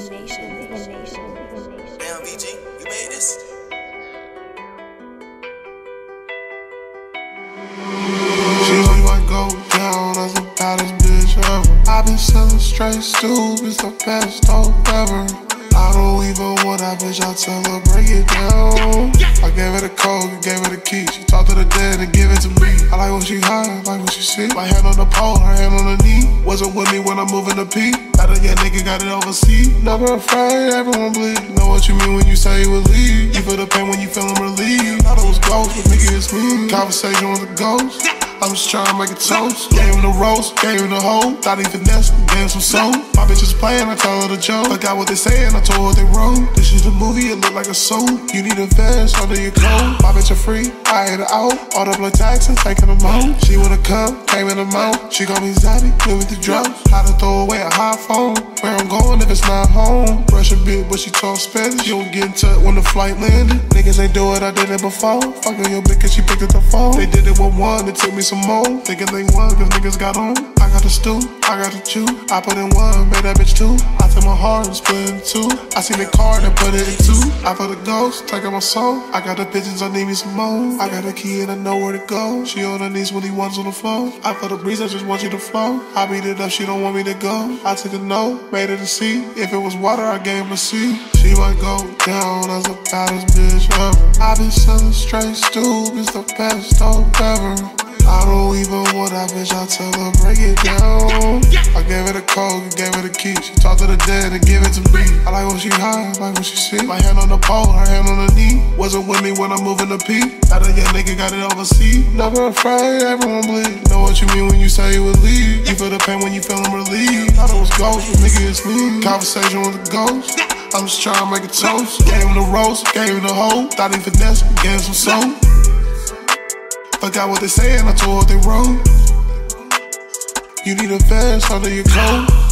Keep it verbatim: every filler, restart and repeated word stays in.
Damn, V G, you made this? She only might go down as the baddest bitch ever. I've been selling straight stupid, the best dope ever. I don't even want that bitch, I tell her break it down. I gave her the code, gave her the key. She talked to the dead and give it to me. I like when she high, like when she sit. My hand on the pole, her hand on the knee. Wasn't with me when I'm moving the P. That a young nigga got it overseas. Never afraid, everyone bleed. Know what you mean when you say you would leave. You feel the pain when you feeling relieved. Thought it was ghost, but nigga it's me. Conversation with a ghost. I'm just trying to make a toast. Gave him the roast, gave him the hoe. Thought he finessed, gave him some soul. My bitch is playing, I told her the joke. Look out what they saying, I told her what they wrote. This is a movie, it look like a soap. You need a vest under your coat. My bitch a free, I hit her out. All the blood taxes, taking them out. She wanna come, came in the mouth. She call me Zaddy, live with the drugs. How to throw away a high phone. Where I'm going if it's not home. Brush a bit, but she talk Spanish. You don't get in touch when the flight landed. Niggas ain't do it, I did it before. Fucking your bitch cause she picked up the phone. They did it with one, it took me some more. Thinking they won cause niggas got on. I got the stew, I got the chew. I put in one, made that bitch two. I took my heart and split it in two. I seen the card and put it in two. I put a ghost, taking my soul. I got the pigeons, I need me some more. I got a key and I know where to go. She on her knees when he wants on the floor. I feel the breeze, I just want you to flow. I beat it up, she don't want me to go. I took a no, made it a C. If it was water, I gave him a C. She might go down as the baddest bitch ever. I been selling straight stupid, the best dope ever. I don't even want that bitch, I tell her break it down. I gave her the code, gave her the key. She talked to the dead and give it to me. I like when she high, like when she sit. My hand on the pole, her hand on the knee. Wasn't with me when I'm moving the P. That a young nigga got it overseas. Never afraid, everyone bleed. Know what you mean when you say you would leave. You feel the pain when you feeling relieved. Thought it was ghost, but nigga it's me. Conversation with a ghost. I'm just trying to make a toast. Gave him the roast, gave him the hoe. Thought he finessed, gave him some soul. Forgot what they saying, I told what they wrote. You need a vest under your coat.